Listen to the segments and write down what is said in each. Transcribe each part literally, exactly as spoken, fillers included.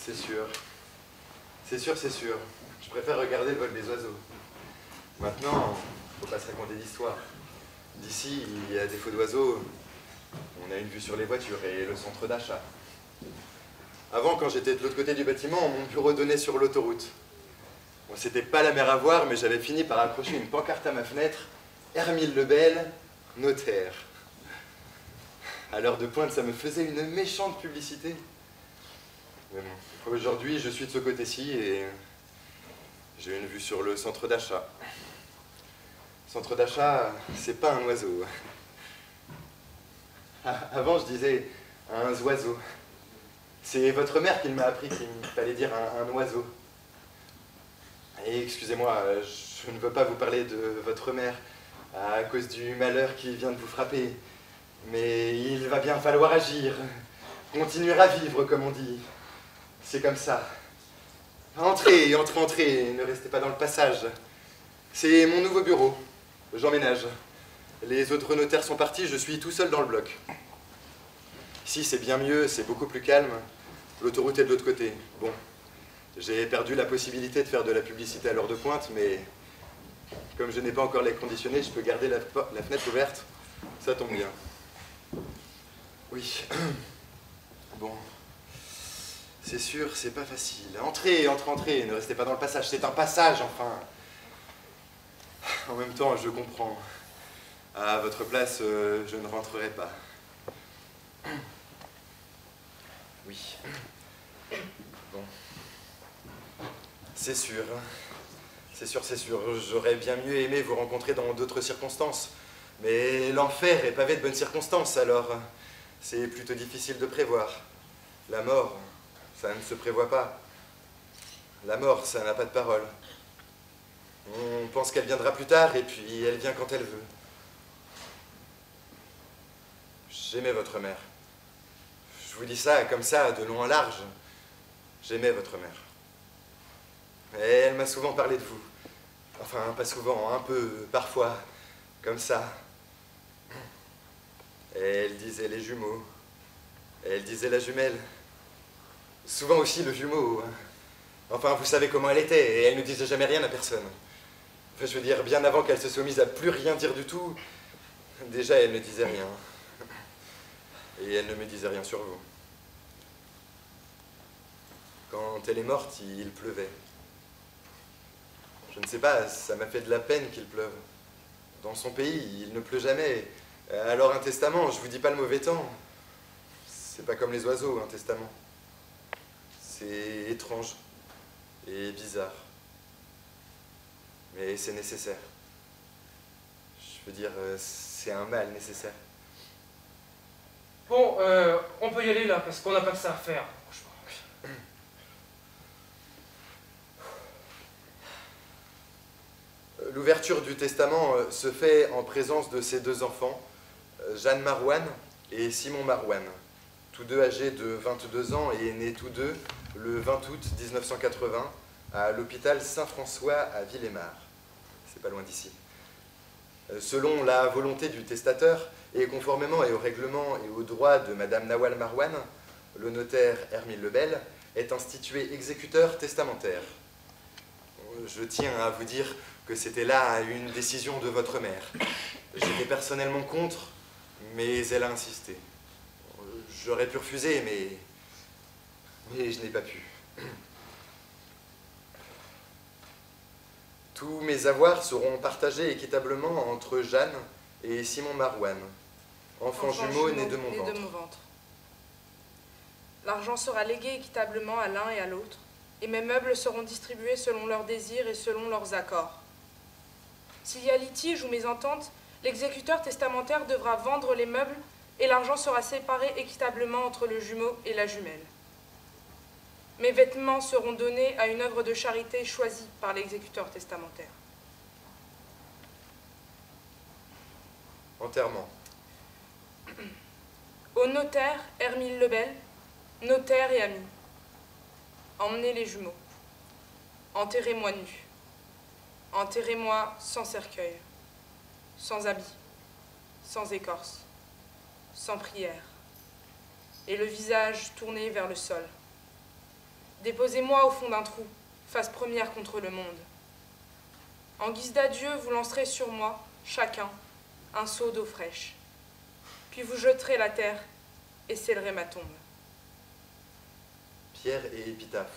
C'est sûr. C'est sûr, c'est sûr. Je préfère regarder le vol des oiseaux. Maintenant, faut pas se raconter d'histoire. D'ici, il y a des feux d'oiseaux. On a une vue sur les voitures et le centre d'achat. Avant, quand j'étais de l'autre côté du bâtiment, mon bureau donnait sur l'autoroute. Bon, c'était pas la mer à voir, mais j'avais fini par accrocher une pancarte à ma fenêtre. Hermile Lebel, notaire. À l'heure de pointe, ça me faisait une méchante publicité. Mais bon, aujourd'hui, je suis de ce côté-ci et j'ai une vue sur le centre d'achat. Centre d'achat, c'est pas un oiseau. Avant, je disais un oiseau. C'est votre mère qui m'a appris qu'il fallait dire un, un oiseau. Et excusez-moi, je ne veux pas vous parler de votre mère à cause du malheur qui vient de vous frapper. Mais il va bien falloir agir, continuer à vivre, comme on dit. C'est comme ça. Entrez, entrez, entrez, ne restez pas dans le passage. C'est mon nouveau bureau. J'emménage. Les autres notaires sont partis, je suis tout seul dans le bloc. Ici, c'est bien mieux, c'est beaucoup plus calme. L'autoroute est de l'autre côté. Bon, j'ai perdu la possibilité de faire de la publicité à l'heure de pointe, mais comme je n'ai pas encore l'air conditionné, je peux garder la, la fenêtre ouverte. Ça tombe bien. Oui. Bon. C'est sûr, c'est pas facile. Entrez, entrez, entrez, ne restez pas dans le passage. C'est un passage, enfin. En même temps, je comprends. À votre place, euh, je ne rentrerai pas. Oui. Bon. C'est sûr. C'est sûr, c'est sûr. J'aurais bien mieux aimé vous rencontrer dans d'autres circonstances. Mais l'enfer est pavé de bonnes circonstances, alors c'est plutôt difficile de prévoir. La mort, ça ne se prévoit pas. La mort, ça n'a pas de parole. On pense qu'elle viendra plus tard, et puis elle vient quand elle veut. J'aimais votre mère. Je vous dis ça comme ça, de long en large. J'aimais votre mère. Et elle m'a souvent parlé de vous. Enfin, pas souvent, un peu, parfois, comme ça. Et elle disait les jumeaux. Et elle disait la jumelle. Souvent aussi le jumeau. Enfin, vous savez comment elle était, et elle ne disait jamais rien à personne. Enfin, je veux dire, bien avant qu'elle se soit mise à plus rien dire du tout, déjà elle ne disait rien. Et elle ne me disait rien sur vous. Quand elle est morte, il pleuvait. Je ne sais pas, ça m'a fait de la peine qu'il pleuve. Dans son pays, il ne pleut jamais. Alors un testament, je vous dis pas le mauvais temps. C'est pas comme les oiseaux, un testament. C'est étrange et bizarre. Mais c'est nécessaire. Je veux dire, c'est un mal nécessaire. Bon, euh, on peut y aller là, parce qu'on n'a pas que ça à faire, franchement. L'ouverture du testament se fait en présence de ses deux enfants, Jeanne Marouane et Simon Marouane, tous deux âgés de vingt-deux ans et nés tous deux le vingt août mille neuf cent quatre-vingts à l'hôpital Saint-François à Villemar. C'est pas loin d'ici. Selon la volonté du testateur, et conformément et au règlement et aux droits de Madame Nawal Marouane, le notaire Hermile Lebel est institué exécuteur testamentaire. Je tiens à vous dire que c'était là une décision de votre mère. J'étais personnellement contre, mais elle a insisté. J'aurais pu refuser, mais, mais je n'ai pas pu. Tous mes avoirs seront partagés équitablement entre Jeanne et Simon Marouane, enfants Enfant jumeaux jumeaux nés de mon nés ventre. de mon ventre. L'argent sera légué équitablement à l'un et à l'autre, et mes meubles seront distribués selon leurs désirs et selon leurs accords. S'il y a litige ou mésentente, l'exécuteur testamentaire devra vendre les meubles et l'argent sera séparé équitablement entre le jumeau et la jumelle. Mes vêtements seront donnés à une œuvre de charité choisie par l'exécuteur testamentaire. Enterrement. Au notaire Hermile Lebel, notaire et ami. Emmenez les jumeaux. Enterrez-moi nu. Enterrez-moi sans cercueil, sans habit, sans écorce, sans prière, et le visage tourné vers le sol. Déposez-moi au fond d'un trou, face première contre le monde. En guise d'adieu, vous lancerez sur moi, chacun, un seau d'eau fraîche. Puis vous jeterez la terre et scellerez ma tombe. Pierre et épitaphe.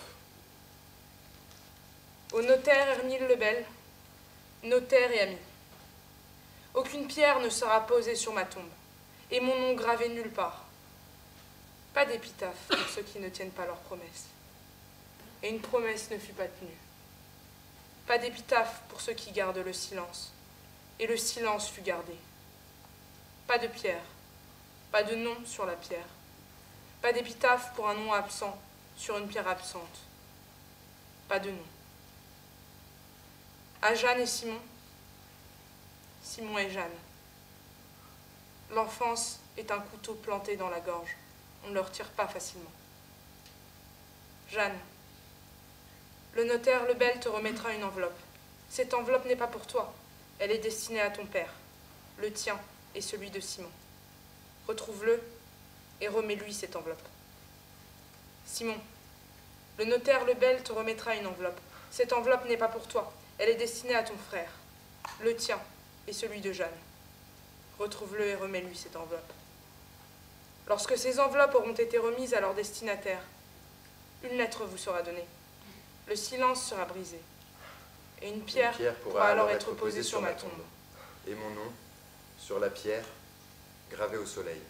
Au notaire Hermile Lebel, notaire et ami. Aucune pierre ne sera posée sur ma tombe, et mon nom gravé nulle part. Pas d'épitaphe pour ceux qui ne tiennent pas leurs promesses. Et une promesse ne fut pas tenue. Pas d'épitaphe pour ceux qui gardent le silence, et le silence fut gardé. Pas de pierre, pas de nom sur la pierre. Pas d'épitaphe pour un nom absent sur une pierre absente. Pas de nom. À Jeanne et Simon, Simon et Jeanne. L'enfance est un couteau planté dans la gorge. On ne le retire pas facilement. Jeanne, le notaire Lebel te remettra une enveloppe. Cette enveloppe n'est pas pour toi. Elle est destinée à ton père, le tien et celui de Simon. Retrouve-le et remets-lui cette enveloppe. Simon, le notaire Lebel te remettra une enveloppe. Cette enveloppe n'est pas pour toi. Elle est destinée à ton frère, le tien et celui de Jeanne. Retrouve-le et remets-lui cette enveloppe. Lorsque ces enveloppes auront été remises à leur destinataire, une lettre vous sera donnée. Le silence sera brisé. Et une pierre, Une pierre pourra, pourra alors être posée sur ma tombe. Et mon nom, sur la pierre, gravé au soleil.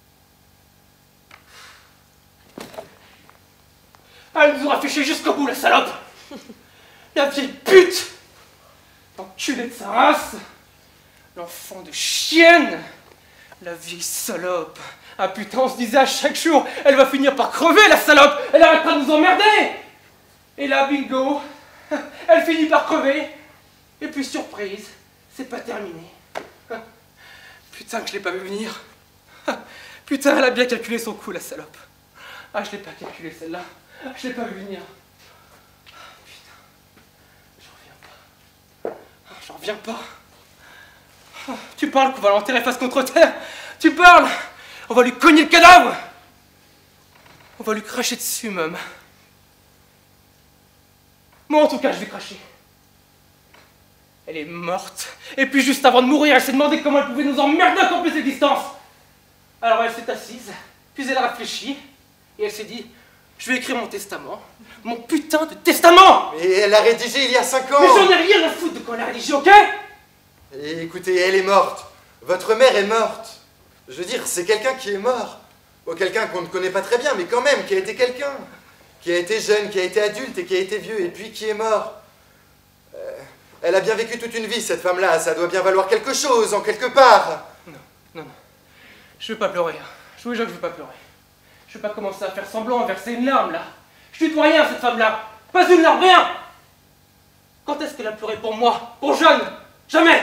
Elle nous aura fait chier jusqu'au bout, la salope. La vieille pute. L'enculé de sa race. L'enfant de chienne. La vieille salope. Ah putain, on se disait à chaque jour, elle va finir par crever, la salope. Elle arrêtera de nous emmerder. Et là, bingo, elle finit par crever. Et puis, surprise, c'est pas terminé. Putain, que je l'ai pas vu venir. Putain, elle a bien calculé son coup, la salope. Ah, je l'ai pas calculé, celle-là. Je l'ai pas vu venir. Putain, j'en reviens pas. J'en reviens pas. Tu parles qu'on va l'enterrer face contre terre. Tu parles. On va lui cogner le cadavre. On va lui cracher dessus, même. Moi, en tout cas, je vais cracher. Elle est morte. Et puis, juste avant de mourir, elle s'est demandé comment elle pouvait nous emmerder encore plus l'existence. Alors, elle s'est assise, puis elle a réfléchi, et elle s'est dit, je vais écrire mon testament. Mon putain de testament. Mais elle l'a rédigé il y a cinq ans. Mais j'en ai rien à foutre de quand elle l'a rédigé, ok? Et écoutez, elle est morte. Votre mère est morte. Je veux dire, c'est quelqu'un qui est mort. Bon, quelqu'un qu'on ne connaît pas très bien, mais quand même, qui a été quelqu'un. Qui a été jeune, qui a été adulte et qui a été vieux, et puis qui est mort. Euh, elle a bien vécu toute une vie, cette femme-là. Ça doit bien valoir quelque chose, en quelque part. Non, non, non. Je veux pas pleurer. Hein. Je vous jure que je veux pas pleurer. Je veux pas commencer à faire semblant, à verser une larme, là. Je lui dois rien, cette femme-là. Pas une larme, rien. Quand est-ce qu'elle a pleuré pour moi? Pour Jeanne? Jamais.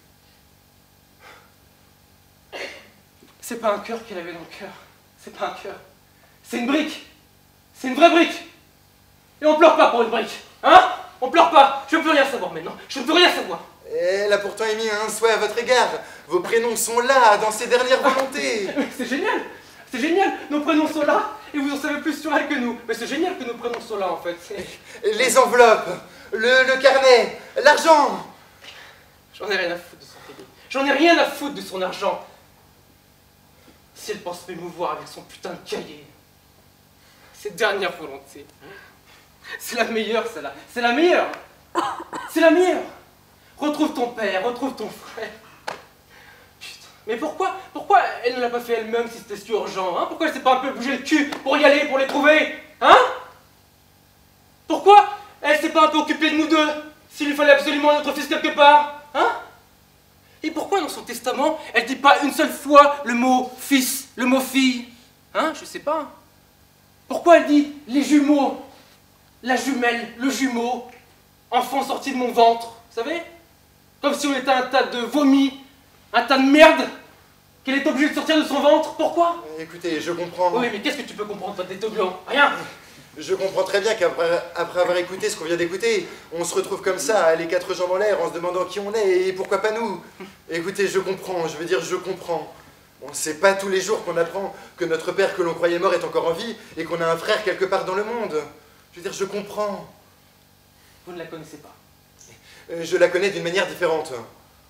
C'est pas un cœur qu'elle avait dans le cœur. C'est pas un cœur. C'est une brique. C'est une vraie brique. Et on pleure pas pour une brique. Hein? On pleure pas. Je veux plus rien savoir maintenant. Je ne veux rien savoir. Elle a pourtant émis un souhait à votre égard. Vos prénoms sont là, dans ses dernières volontés. Mais c'est génial. C'est génial. Nos prénoms sont là. Et vous en savez plus sur elle que nous. Mais c'est génial que nos prénoms soient là, en fait. Les enveloppes, le, le carnet, l'argent. J'en ai rien à foutre de son crédit. J'en ai rien à foutre de son argent. Si elle pense m'émouvoir avec son putain de cahier. Ses dernières volontés. C'est la meilleure, celle-là. C'est la meilleure. C'est la meilleure. Retrouve ton père, retrouve ton frère. Putain. Mais pourquoi, pourquoi elle ne l'a pas fait elle-même si c'était si urgent, hein? Pourquoi elle s'est pas un peu bougé le cul pour y aller, pour les trouver, hein? Pourquoi elle s'est pas un peu occupée de nous deux s'il lui fallait absolument notre fils quelque part, hein? Et pourquoi dans son testament, elle dit pas une seule fois le mot fils, le mot fille, hein? Je sais pas. Pourquoi elle dit les jumeaux, la jumelle, le jumeau, enfant sorti de mon ventre, vous savez? Comme si on était un tas de vomi, un tas de merde, qu'elle est obligée de sortir de son ventre. Pourquoi? Écoutez, je comprends. Oui, mais qu'est-ce que tu peux comprendre, toi, t'es tout blanc? Rien. Je comprends très bien qu'après après avoir écouté ce qu'on vient d'écouter, on se retrouve comme ça, les quatre jambes en l'air, en se demandant qui on est et pourquoi pas nous. Écoutez, je comprends, je veux dire, je comprends. Bon, c'est pas tous les jours qu'on apprend que notre père que l'on croyait mort est encore en vie et qu'on a un frère quelque part dans le monde. Je veux dire, je comprends. Vous ne la connaissez pas. Euh, Je la connais d'une manière différente. De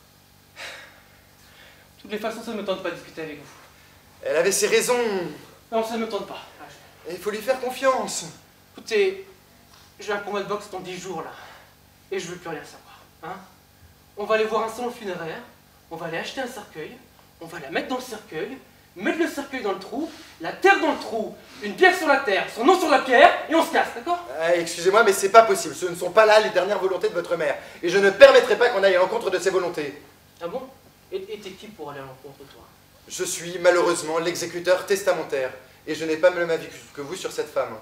toutes les façons, ça ne me tente pas de discuter avec vous. Elle avait ses raisons. Non, ça ne me tente pas. Ah, je- Et il faut lui faire confiance. Écoutez, j'ai un combat de boxe dans dix jours là. Et je veux plus rien savoir. Hein? On va aller voir un salon funéraire, on va aller acheter un cercueil, on va la mettre dans le cercueil, mettre le cercueil dans le trou, la terre dans le trou, une pierre sur la terre, son nom sur la pierre, et on se casse, d'accord? Ah, excusez-moi, mais c'est pas possible. Ce ne sont pas là les dernières volontés de votre mère. Et je ne permettrai pas qu'on aille à l'encontre de ses volontés. Ah bon? Et et t'es qui pour aller à l'encontre de toi? Je suis malheureusement l'exécuteur testamentaire. Et je n'ai pas le même avis que vous sur cette femme.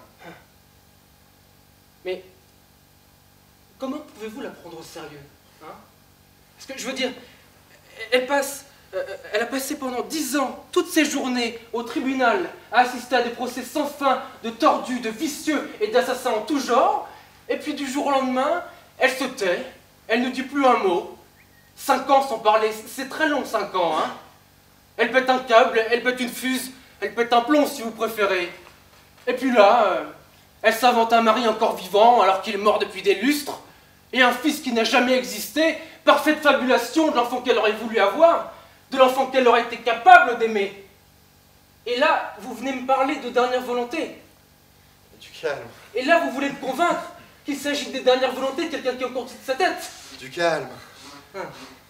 Mais comment pouvez-vous la prendre au sérieux, hein? Parce que je veux dire, elle passe, euh, elle a passé pendant dix ans, toutes ses journées, au tribunal, à assister à des procès sans fin de tordus, de vicieux et d'assassins en tout genre, et puis du jour au lendemain, elle se tait, elle ne dit plus un mot. Cinq ans sans parler, c'est très long, cinq ans, hein? Elle pète un câble, elle pète une fuse, elle pète un plomb si vous préférez. Et puis là, euh, elle s'invente un mari encore vivant alors qu'il est mort depuis des lustres, et un fils qui n'a jamais existé, parfaite fabulation de l'enfant qu'elle aurait voulu avoir, de l'enfant qu'elle aurait été capable d'aimer. Et là, vous venez me parler de dernière volonté. Du calme. Et là, vous voulez me convaincre qu'il s'agit des dernières volontés de quelqu'un qui est encore au-dessus de sa tête. Du calme. Hein.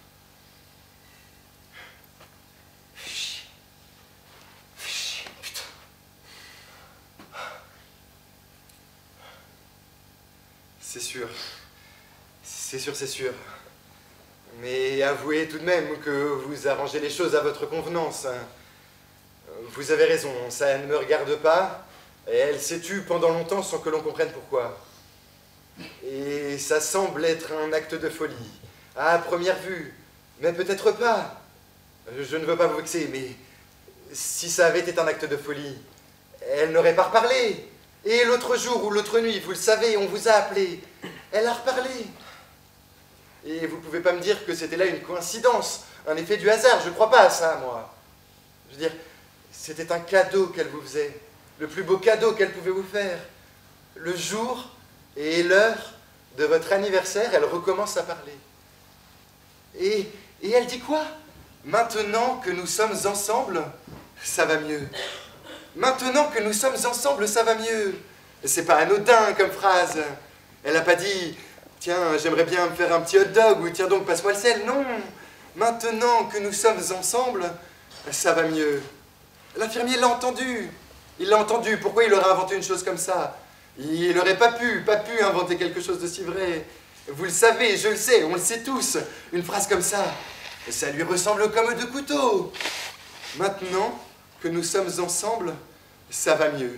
C'est sûr. C'est sûr, c'est sûr. Mais avouez tout de même que vous arrangez les choses à votre convenance. Vous avez raison, ça ne me regarde pas. Et elle s'est tue pendant longtemps sans que l'on comprenne pourquoi. Et ça semble être un acte de folie, à première vue. Mais peut-être pas. Je ne veux pas vous vexer, mais si ça avait été un acte de folie, elle n'aurait pas reparlé. Et l'autre jour ou l'autre nuit, vous le savez, on vous a appelé. Elle a reparlé. Et vous pouvez pas me dire que c'était là une coïncidence, un effet du hasard. Je crois pas à ça, moi. Je veux dire, c'était un cadeau qu'elle vous faisait. Le plus beau cadeau qu'elle pouvait vous faire. Le jour et l'heure de votre anniversaire, elle recommence à parler. Et, et elle dit quoi? Maintenant que nous sommes ensemble, ça va mieux. Maintenant que nous sommes ensemble, ça va mieux. C'est pas anodin comme phrase. Elle n'a pas dit, tiens, j'aimerais bien me faire un petit hot dog, ou tiens donc, passe-moi le sel. Non. Maintenant que nous sommes ensemble, ça va mieux. L'infirmier l'a entendu. Il l'a entendu. Pourquoi il aurait inventé une chose comme ça? Il n'aurait pas pu, pas pu inventer quelque chose de si vrai. Vous le savez, je le sais, on le sait tous. Une phrase comme ça, ça lui ressemble comme deux couteaux. Maintenant que nous sommes ensemble, ça va mieux.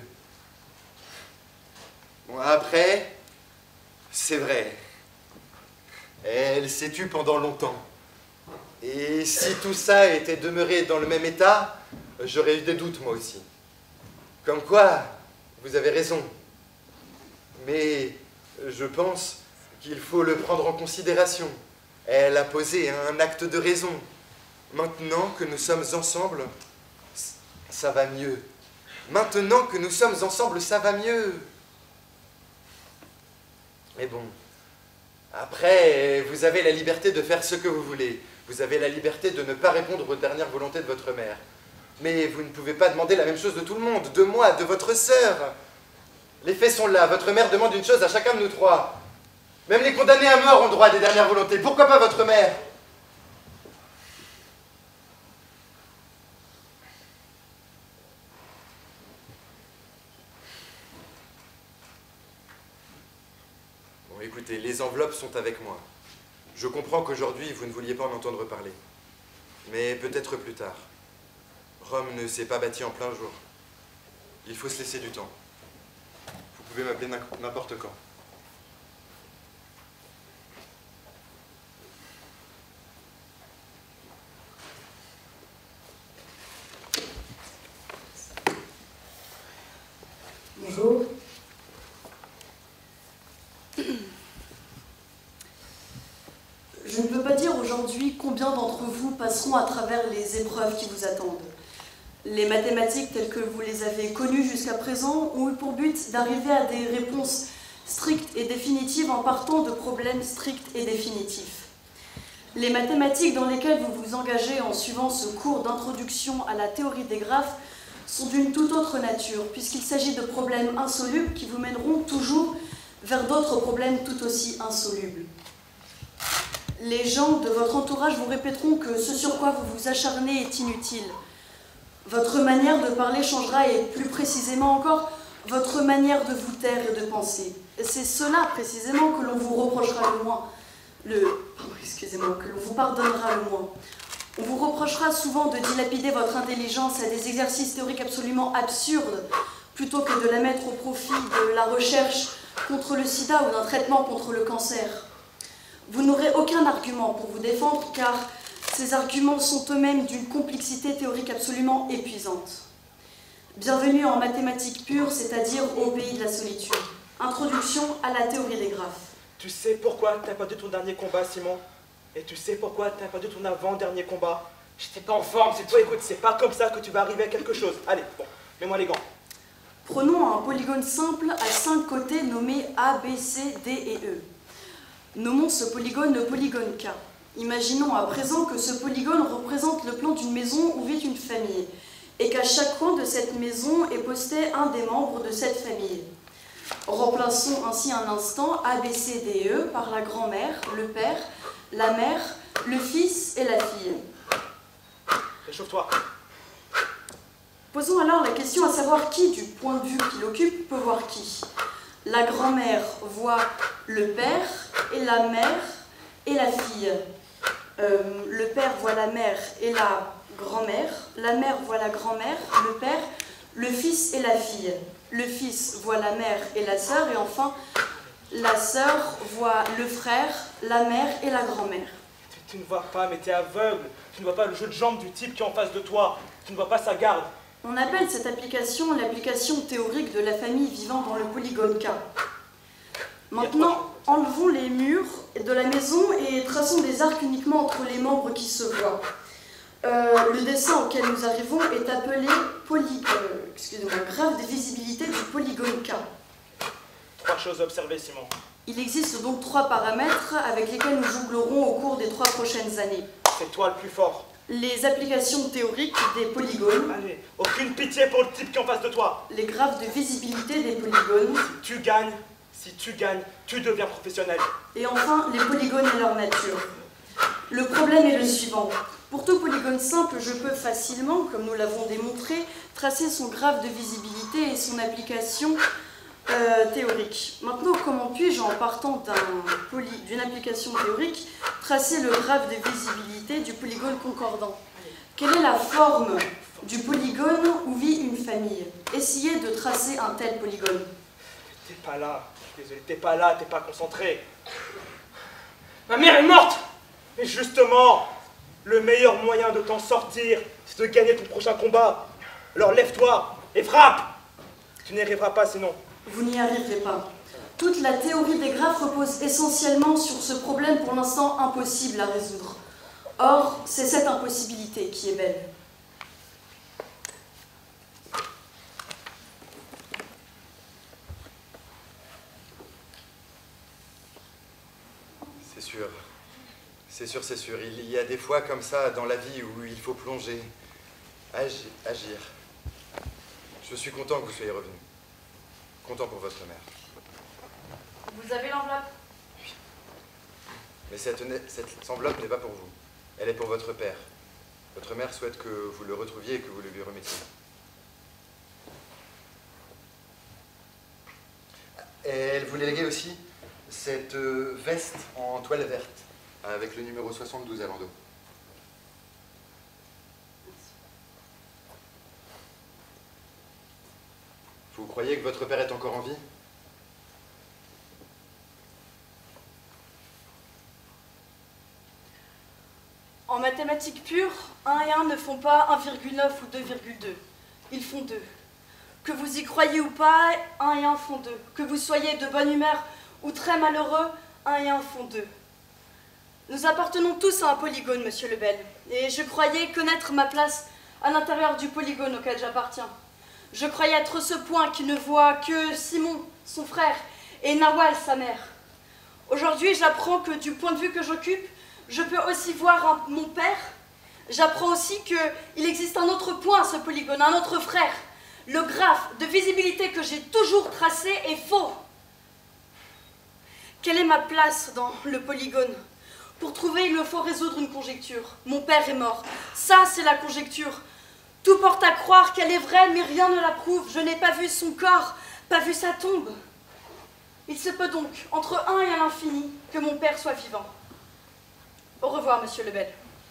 Bon, après, c'est vrai. Elle s'est tue pendant longtemps. Et si tout ça était demeuré dans le même état, j'aurais eu des doutes, moi aussi. Comme quoi, vous avez raison. Mais je pense qu'il faut le prendre en considération. Elle a posé un acte de raison. Maintenant que nous sommes ensemble, ça va mieux. Maintenant que nous sommes ensemble, ça va mieux. Mais bon, après, vous avez la liberté de faire ce que vous voulez. Vous avez la liberté de ne pas répondre aux dernières volontés de votre mère. Mais vous ne pouvez pas demander la même chose de tout le monde, de moi, de votre sœur. Les faits sont là. Votre mère demande une chose à chacun de nous trois. Même les condamnés à mort ont droit à des dernières volontés. Pourquoi pas votre mère? Bon, écoutez, les enveloppes sont avec moi. Je comprends qu'aujourd'hui, vous ne vouliez pas en entendre parler. Mais peut-être plus tard. Rome ne s'est pas bâti en plein jour. Il faut se laisser du temps. Vous pouvez m'appeler n'importe quand. Bonjour. Je ne peux pas dire aujourd'hui combien d'entre vous passeront à travers les épreuves qui vous attendent. Les mathématiques telles que vous les avez connues jusqu'à présent ont eu pour but d'arriver à des réponses stricte et définitive en partant de problèmes stricts et définitifs. Les mathématiques dans lesquelles vous vous engagez en suivant ce cours d'introduction à la théorie des graphes sont d'une toute autre nature, puisqu'il s'agit de problèmes insolubles qui vous mèneront toujours vers d'autres problèmes tout aussi insolubles. Les gens de votre entourage vous répéteront que ce sur quoi vous vous acharnez est inutile. Votre manière de parler changera et plus précisément encore, votre manière de vous taire et de penser. C'est cela précisément que l'on vous reprochera le moins, le, pardon, excusez-moi, que l'on vous pardonnera le moins. On vous reprochera souvent de dilapider votre intelligence à des exercices théoriques absolument absurdes, plutôt que de la mettre au profit de la recherche contre le sida ou d'un traitement contre le cancer. Vous n'aurez aucun argument pour vous défendre, car ces arguments sont eux-mêmes d'une complexité théorique absolument épuisante. Bienvenue en mathématiques pures, c'est-à-dire au pays de la solitude. Introduction à la théorie des graphes. Tu sais pourquoi t'as perdu ton dernier combat, Simon? Et tu sais pourquoi t'as perdu ton avant-dernier combat? J'étais pas en forme, c'est Toi, écoute, c'est pas comme ça que tu vas arriver à quelque chose. Allez, bon, mets-moi les gants. Prenons un polygone simple à cinq côtés nommé A, B, C, D et E. Nommons ce polygone le polygone K. Imaginons à présent que ce polygone représente le plan d'une maison où vit une famille, et qu'à chaque coin de cette maison est posté un des membres de cette famille. Remplaçons ainsi un instant A, B, C, D, E par la grand-mère, le père, la mère, le fils et la fille. Réchauffe-toi. Posons alors la question à savoir qui, du point de vue qu'il occupe, peut voir qui. La grand-mère voit le père et la mère et la fille. Euh, le père voit la mère et la grand-mère. La mère voit la grand-mère, le père, le fils et la fille. Le fils voit la mère et la sœur. Et enfin, la sœur voit le frère, la mère et la grand-mère. Tu, tu ne vois pas, mais t'es aveugle. Tu ne vois pas le jeu de jambes du type qui est en face de toi. Tu ne vois pas sa garde. On appelle cette application l'application théorique de la famille vivant dans le polygone K. Maintenant, enlevons les murs de la maison et traçons des arcs uniquement entre les membres qui se voient. Euh, le dessin auquel nous arrivons est appelé poly, euh, excusez-moi, graphe de visibilité du polygone K. Trois choses à observer, Simon. Il existe donc trois paramètres avec lesquels nous jonglerons au cours des trois prochaines années. C'est toi le plus fort. Les applications théoriques des polygones. Allez, aucune pitié pour le type qui est en face de toi. Les graphes de visibilité des polygones. Si tu gagnes, si tu gagnes, tu deviens professionnel. Et enfin, les polygones et leur nature. Le problème est le suivant. Pour tout polygone simple, je peux facilement, comme nous l'avons démontré, tracer son graphe de visibilité et son application euh, théorique. Maintenant, comment puis-je, en partant d'un poly, d'une application théorique, tracer le graphe de visibilité du polygone concordant? Quelle est la forme du polygone où vit une famille? Essayez de tracer un tel polygone. T'es pas là. Je suis désolé, t'es pas là, t'es pas concentré. Ma mère est morte! Mais justement, le meilleur moyen de t'en sortir, c'est de gagner ton prochain combat. Alors lève-toi et frappe. Tu n'y arriveras pas sinon. Vous n'y arriverez pas. Toute la théorie des graphes repose essentiellement sur ce problème pour l'instant impossible à résoudre. Or, c'est cette impossibilité qui est belle. C'est sûr. C'est sûr, c'est sûr. Il y a des fois comme ça dans la vie où il faut plonger, agi- agir. Je suis content que vous soyez revenu. Content pour votre mère. Vous avez l'enveloppe? Mais cette, cette enveloppe n'est pas pour vous. Elle est pour votre père. Votre mère souhaite que vous le retrouviez et que vous le lui remettiez. Et elle vous léguait aussi cette euh, veste en toile verte, avec le numéro soixante-douze à l'endos. Vous croyez que votre père est encore en vie? En mathématiques pures, un et un ne font pas un virgule neuf ou deux virgule deux. Ils font deux. Que vous y croyez ou pas, un et un font deux. Que vous soyez de bonne humeur ou très malheureux, un et un font deux. Nous appartenons tous à un polygone, monsieur Lebel, et je croyais connaître ma place à l'intérieur du polygone auquel j'appartiens. Je croyais être ce point qui ne voit que Simon, son frère, et Nawal, sa mère. Aujourd'hui, j'apprends que du point de vue que j'occupe, je peux aussi voir un- mon père. J'apprends aussi qu'il existe un autre point à ce polygone, un autre frère. Le graphe de visibilité que j'ai toujours tracé est faux. Quelle est ma place dans le polygone? Pour trouver, il me faut résoudre une conjecture. Mon père est mort. Ça, c'est la conjecture. Tout porte à croire qu'elle est vraie, mais rien ne la prouve. Je n'ai pas vu son corps, pas vu sa tombe. Il se peut donc, entre un et l'infini, que mon père soit vivant. Au revoir, monsieur Lebel.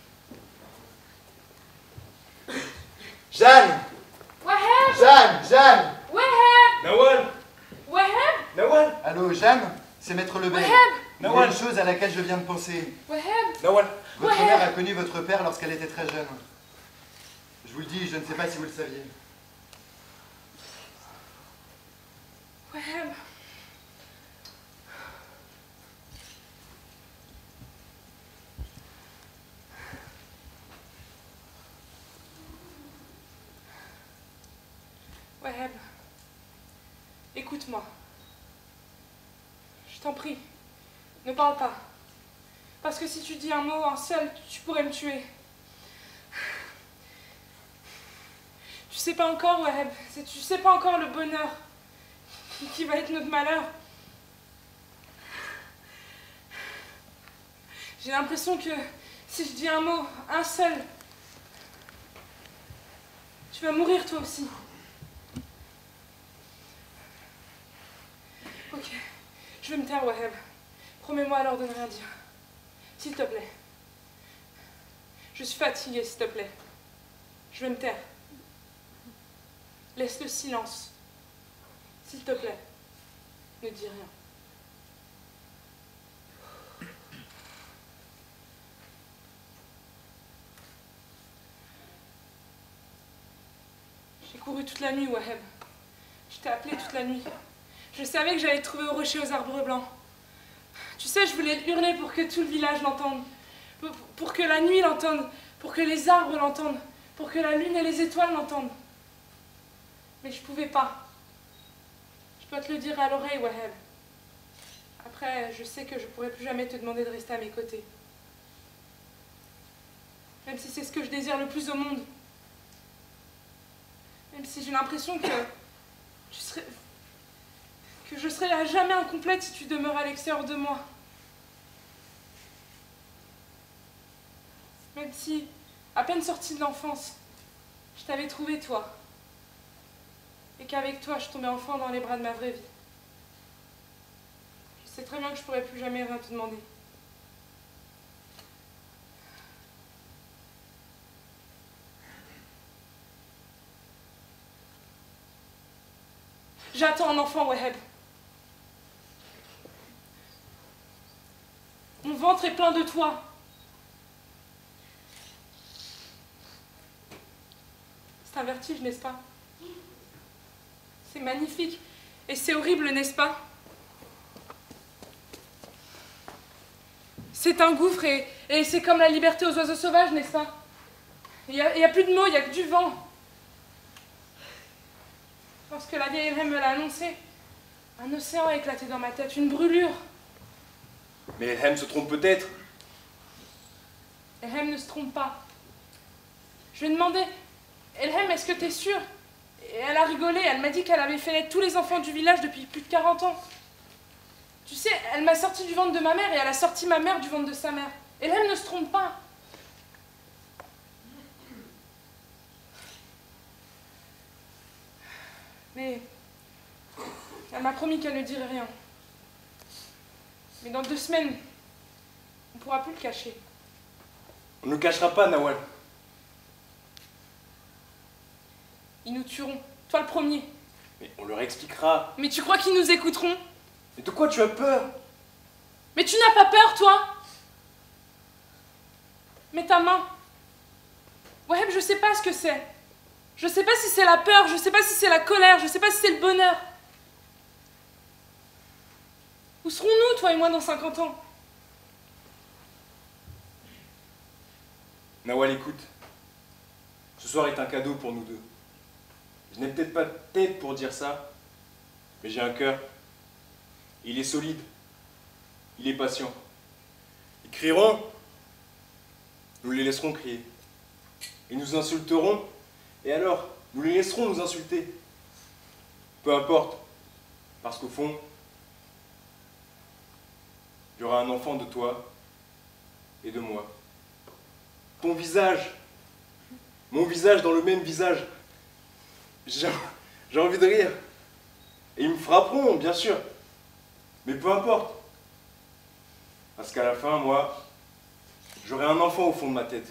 Jeanne! Wahab! Jeanne! Jeanne! Wahab! Nawal! Wahab! Nawal! Allô, Jeanne? C'est Maître Lebel. Wahab! Il y a Nawal! une chose à laquelle je viens de penser. Wahab! Nawal! Votre Ouais. mère a connu votre père lorsqu'elle était très jeune. Je vous le dis, je ne sais pas si vous le saviez. Wahab! Wahab, écoute-moi. Je t'en prie, ne parle pas. Parce que si tu dis un mot, un seul, tu pourrais me tuer. Tu sais pas encore, Wahab, c'est- tu sais pas encore le bonheur qui, qui va être notre malheur. J'ai l'impression que si je dis un mot, un seul, tu vas mourir toi aussi. Ok, je vais me taire, Wahab. Promets-moi alors de ne rien dire. S'il te plaît. Je suis fatiguée, s'il te plaît. Je vais me taire. Laisse le silence. S'il te plaît. Ne dis rien. J'ai couru toute la nuit, Wahab. Je t'ai appelé toute la nuit. Je savais que j'allais te trouver au rocher aux arbres blancs. Tu sais, je voulais hurler pour que tout le village l'entende. Pour, pour que la nuit l'entende. Pour que les arbres l'entendent. Pour que la lune et les étoiles l'entendent. Mais je pouvais pas. Je dois te le dire à l'oreille, Wahab. Après, je sais que je pourrai plus jamais te demander de rester à mes côtés. Même si c'est ce que je désire le plus au monde. Même si j'ai l'impression que tu serais... que je serai à jamais incomplète si tu demeures à l'extérieur de moi. Même si, à peine sortie de l'enfance, je t'avais trouvé toi. Et qu'avec toi, je tombais enfin dans les bras de ma vraie vie. Je sais très bien que je pourrais plus jamais rien te demander. J'attends un enfant, Wahab. Mon ventre est plein de toi. C'est un vertige, n'est-ce pas? C'est magnifique. Et c'est horrible, n'est-ce pas? C'est un gouffre et, et c'est comme la liberté aux oiseaux sauvages, n'est-ce pas? Il n'y a, il y a plus de mots, il n'y a que du vent. Lorsque la vieille Elhem me l'a annoncé, un océan a éclaté dans ma tête, une brûlure. Mais Elhem se trompe peut-être. Elhem ne se trompe pas. Je lui ai demandé, Elhem, est-ce que t'es sûre? Et elle a rigolé, elle m'a dit qu'elle avait fait naître tous les enfants du village depuis plus de quarante ans. Tu sais, elle m'a sorti du ventre de ma mère et elle a sorti ma mère du ventre de sa mère. Elhem ne se trompe pas. Mais elle m'a promis qu'elle ne dirait rien. Mais dans deux semaines, on ne pourra plus le cacher. On ne cachera pas, Nawal. Ils nous tueront, toi le premier. Mais on leur expliquera. Mais tu crois qu'ils nous écouteront? Mais de quoi tu as peur? Mais tu n'as pas peur, toi? Mets ta main. Wahab, je sais pas ce que c'est. Je sais pas si c'est la peur, je sais pas si c'est la colère, je sais pas si c'est le bonheur. Où serons-nous, toi et moi, dans cinquante ans? Nawal, écoute. Ce soir est un cadeau pour nous deux. Je n'ai peut-être pas de tête pour dire ça, mais j'ai un cœur. Il est solide. Il est patient. Ils crieront, nous les laisserons crier. Ils nous insulteront, et alors, nous les laisserons nous insulter. Peu importe, parce qu'au fond, il y aura un enfant de toi et de moi. Ton visage, mon visage dans le même visage. J'ai j'ai envie de rire. Et ils me frapperont, bien sûr. Mais peu importe. Parce qu'à la fin, moi, j'aurai un enfant au fond de ma tête.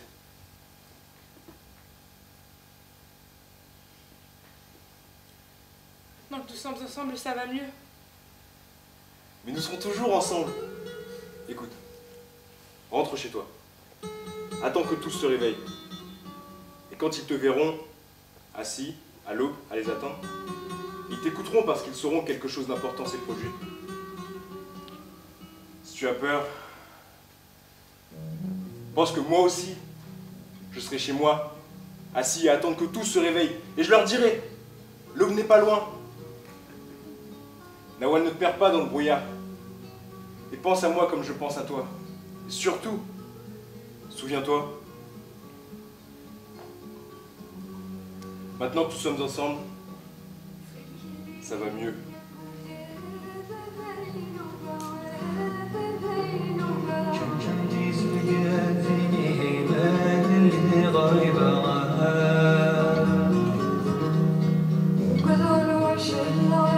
Donc nous sommes ensemble, ça va mieux. Mais nous serons toujours ensemble. Écoute, rentre chez toi. Attends que tous se réveillent. Et quand ils te verront, assis, à l'aube, à les attendre, ils t'écouteront parce qu'ils sauront que quelque chose d'important s'est produit. Si tu as peur, pense que moi aussi, je serai chez moi, assis à attendre que tous se réveillent. Et je leur dirai, l'aube n'est pas loin. Nawal, ne te perds pas dans le brouillard. Et pense à moi comme je pense à toi. Et surtout, souviens-toi, maintenant que nous sommes ensemble, ça va mieux. وذو الوجه